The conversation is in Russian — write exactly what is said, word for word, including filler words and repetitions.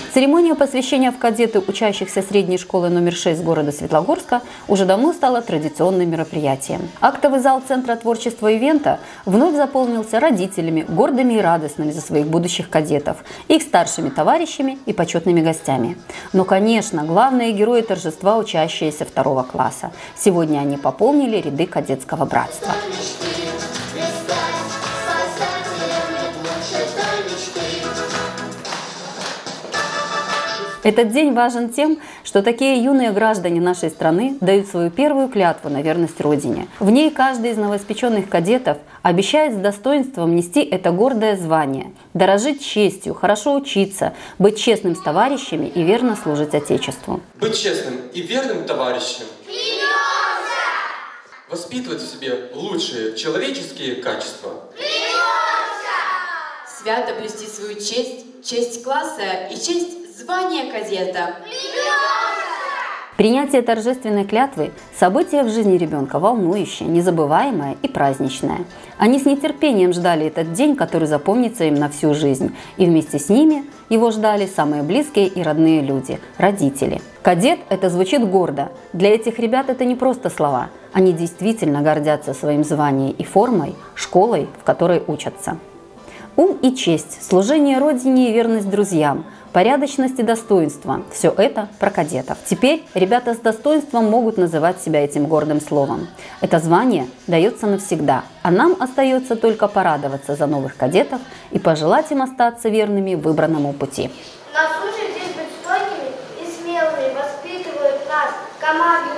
Церемония посвящения в кадеты учащихся средней школы номер шесть города Светлогорска уже давно стала традиционным мероприятием. Актовый зал Центра творчества ивента вновь заполнился родителями, гордыми и радостными за своих будущих кадетов, их старшими товарищами и почетными гостями. Но, конечно, главные герои торжества – учащиеся второго класса. Сегодня они пополнили ряды кадетского братства. Этот день важен тем, что такие юные граждане нашей страны дают свою первую клятву на верность Родине. В ней каждый из новоиспеченных кадетов обещает с достоинством нести это гордое звание, дорожить честью, хорошо учиться, быть честным с товарищами и верно служить Отечеству. Быть честным и верным товарищем. Клянемся! Воспитывать в себе лучшие человеческие качества. Клянемся! Свято блюсти свою честь, честь класса и честь звание кадета. Принятие торжественной клятвы – событие в жизни ребенка волнующее, незабываемое и праздничное. Они с нетерпением ждали этот день, который запомнится им на всю жизнь. И вместе с ними его ждали самые близкие и родные люди – родители. Кадет – это звучит гордо. Для этих ребят это не просто слова. Они действительно гордятся своим званием и формой, школой, в которой учатся. Ум и честь, служение Родине и верность друзьям, порядочность и достоинство – все это про кадетов. Теперь ребята с достоинством могут называть себя этим гордым словом. Это звание дается навсегда, а нам остается только порадоваться за новых кадетов и пожелать им остаться верными выбранному пути. Нас учат здесь быть стойкими и смелыми, воспитывают нас команды.